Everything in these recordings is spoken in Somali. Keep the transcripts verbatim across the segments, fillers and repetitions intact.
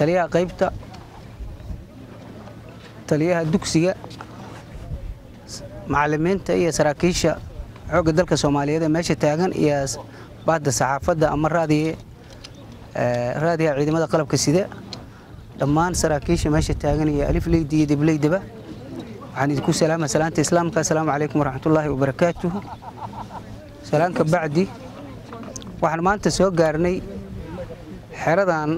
taliyaha qaybta taliyaha dugsiga macallimiinta iyo saraakiisha xoogga dalka Soomaaliyeed ee meesha taagan iyo baadda saxaafadda ama raadiye raadiyaha ciidamada qalabka sida dhammaan saraakiisha meesha taagan iyo alif leeydi iyo dib leeydaba waxaan idinku salaama salaanta islaamka assalaamu calaykum waraxmatullaahi wabarakaatuh salaanka bacdi waxaan maanta soo gaarnay xeradan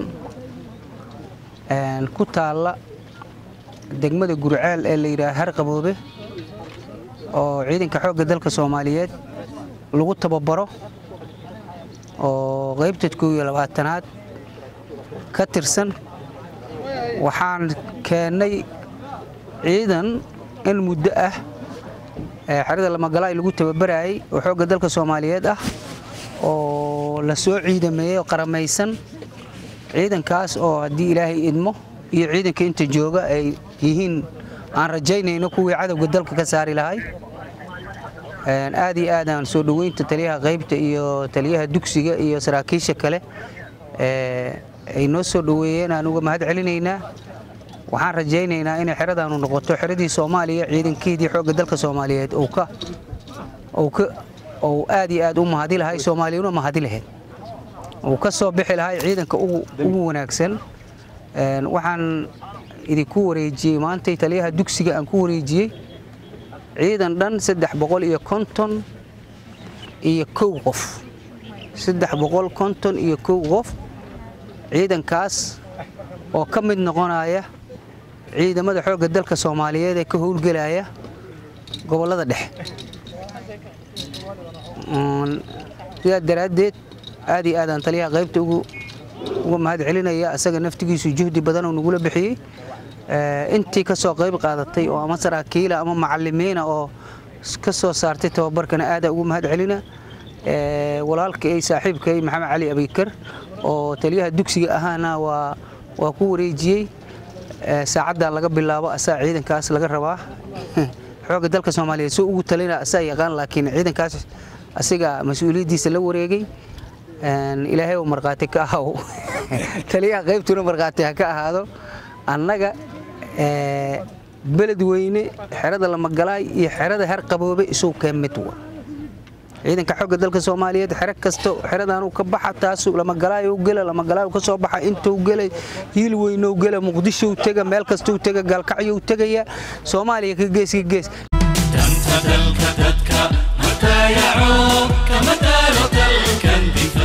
aan ku taala degmada Gurceel ee la yiraahdo Harqaboobe oo ciidanka xoogga dalka Soomaaliyeed lagu tababaro oo qaybta kow iyo labaatanaad ka tirsan waxaan keenay ciidan in muddo ah xerada lama galay lagu tababaray oo xoogga dalka Soomaaliyeed ah oo la soo ciidameeyay qaramaysan ciidankaas oo hadii Ilaahay idmo iyo ciidanka inta jooga ay yihiin aan rajaynayno kuwii cadawga dalka ka saari lahay aan aad iyo aad aan soo dhaweynta taliyaha qaybta iyo taliyaha dugsiga iyo saraakiisha kale ee ay noo soo dhaweeyeen aan uga mahad celinaynaa waxaan rajaynaynaa in xeradan uu noqoto xeradii Soomaaliya ciidankeedii xoogga dalka Soomaaliyeed oo ka oo ka oo aad iyo aad u mahadi lahay Soomaaliyuna mahadi lahayd oo ka soo bixi lahay ciidanka ugu ugu wanaagsan een waxaan idinku wareejiyay maanta taliyaha dugsiga aan ku wareejiyay ciidan dhan saddex boqol iyo konton iyo kow qof saddex boqol konton iyo kow qof ciidankaas oo ka mid noqonaya ciidamada xoogga dalka Soomaaliyeed ee ka howlgalaya gobolada dhexe yaa daraadeed aad iyo aad aan taliyaha qaybta ugu ugu mahad celinaya asaga naftigiisu juhdi badan oo nagu la bixiyay intii ka soo qayb qaadatay oo ama saraakiil ama macallimiin oo ka soo saartay tababarkana aad ugu mahad celina ee walaalkay ay saaxiibkay Maxamed Cali Abikar oo taliyaha dugsiga ahaana waa waa ku wareejiyay saacada laga bilaabo asaa ciidankaas laga rabaa xoogga dalka Soomaaliyeed soo ugu talina asaa yaqaan laakiin ciidankaas asiga mas'uuliyadiisa la wareegay aan Ilaahay oo marqaati ka ahaw taliyaha qaybtuna marqaati ka ahaado annaga ee beled weyne xerada lama galay iyo xerada Harqaboobe isoo ka mid waa ciidanka xoogga dalka Soomaaliyeed xerad kasto xeradan uu ka baxa taas lama galay uu gala lama galay ka soo baxa intuu galay hiil weyn uu gala Muqdisho uu taga meel kasto uu taga galkacyo uu tagaya Soomaaliya ka gees ka gees danta dalka dadka mata yaco kama taalo dalkan